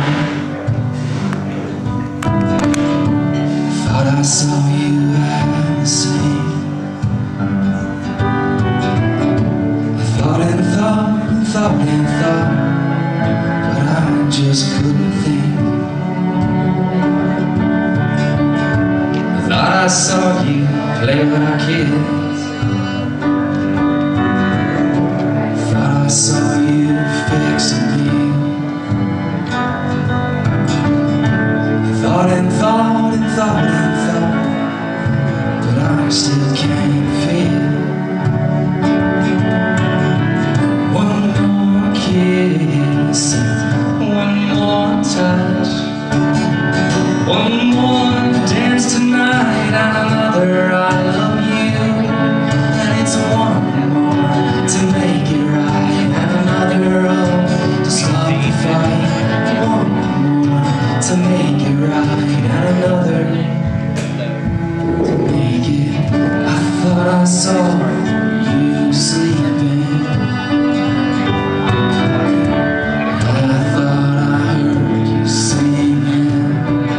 Thought I saw you at the same. I thought and thought and thought and thought, but I just couldn't think. I thought I saw you play with our kids. Thought I saw you fixing me. Thought and thought and thought and thought, but I still can't feel. One more kiss and one more touch, one more dance tonight and another I love you, and it's one more to make it right, and another to stop the fight, one more to make it right, and another to make it. I thought I saw you sleeping. I thought I heard you singing.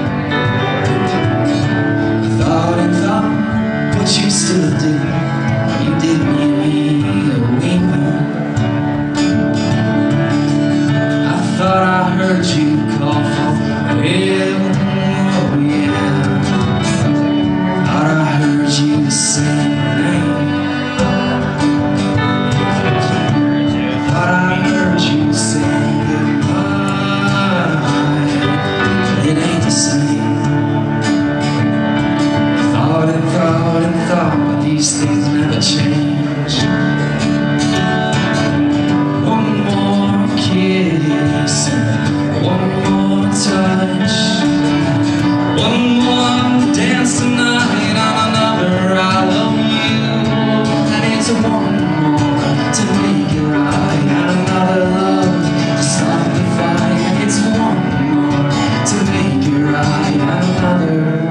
I thought and thought, but you still do. You didn't give me a weeping. I thought I heard you call for help. Oh yeah. Thought I heard you say your name. Thought I heard you say goodbye, but it ain't the same. Thought and thought and thought, but these things never change. One more kiss and one more touch, one more dance tonight on another I love you, and it's one more to make it right, and another love to stop the fight. It's one more to make it right, and another.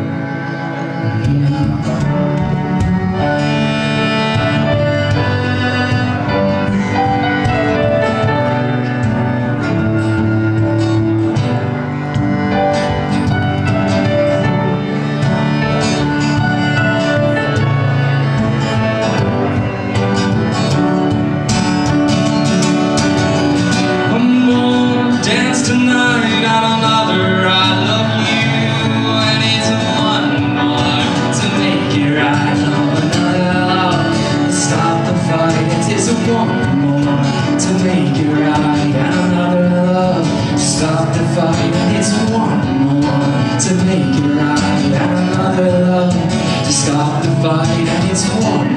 Tonight on another I love you, and it's one more to make it right, another love to stop the fight. It's one more to make it right, and another love to stop the fight. It's one more to make it right, and another love to stop the fight. And it's one